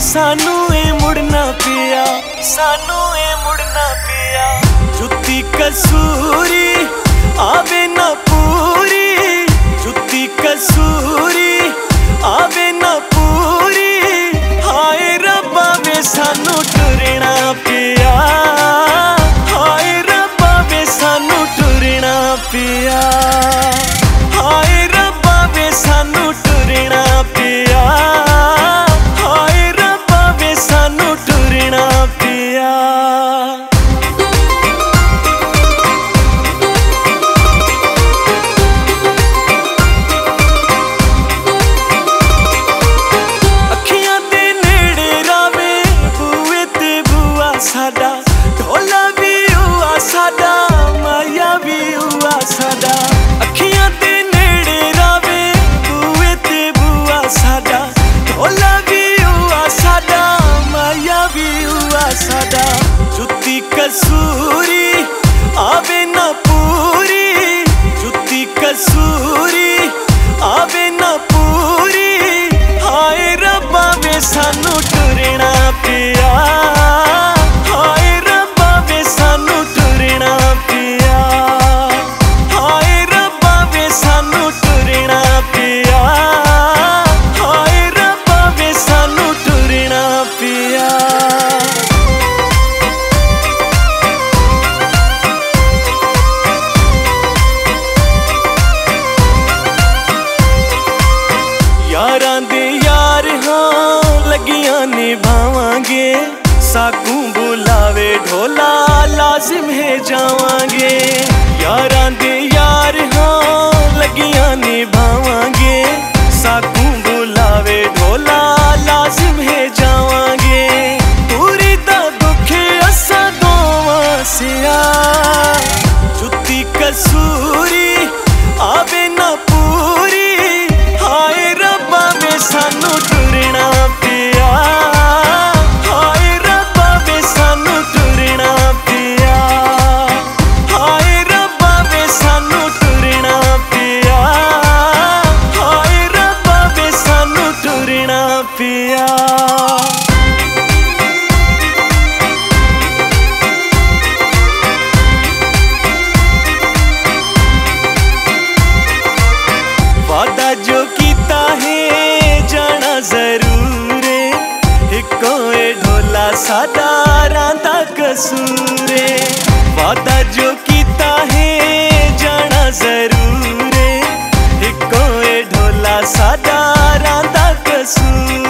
सानू ए मुड़ना पिया, सानू ए मुड़ना पिया। जुत्ती कसूरी आवे ना पूरी, जुत्ती कसूरी आवे ना पूरी। हाय रब्बा वे सानू टुरना पिया, हाय रब्बा वे सानू टुरना पिया, हाय रब्बा वे सानू टुरना पिया, हाय रब्बा वे सानू टुरना पिया। साडा ढोला भी हुआ साडा, माया भी हुआ साडा। अखियां दे नेड़े रावे बूए ते बुआ साडा, ढोला भी हुआ साडा, माया भी हुआ साडा। जुत्ती कसूरी आवे ना पूरी, जुत्ती कसूरी आवे ना पूरी। हाय रब्बा वे सानू टुरना पिया, यारां दे यार हाँ लगियां निभावांगे। साकू बुलावे ढोला लाजिम है जावांगे। यारां दे यार हाँ लगियां निभावांगे। साकू बुलावे ढोला लाजिम है जावांगे। पूरी दा दुख असा दोवां सिया, जुत्ती कसूरी आवे ना पूरी। हाय रब्बा वे सानू टुरना पिया, हाय रब्बा वे सानू टुरना पिया, हाय रब्बा वे सानू टुरना पिया, हाय रब्बा वे सानू टुरना पिया। वादा जो कीता है जाना जरूर है, इको ए ढोला साडा रांदा कसूर है। वादा जो कीता है जाना जरूर है, इको ए ढोला साडा रांदा कसूर।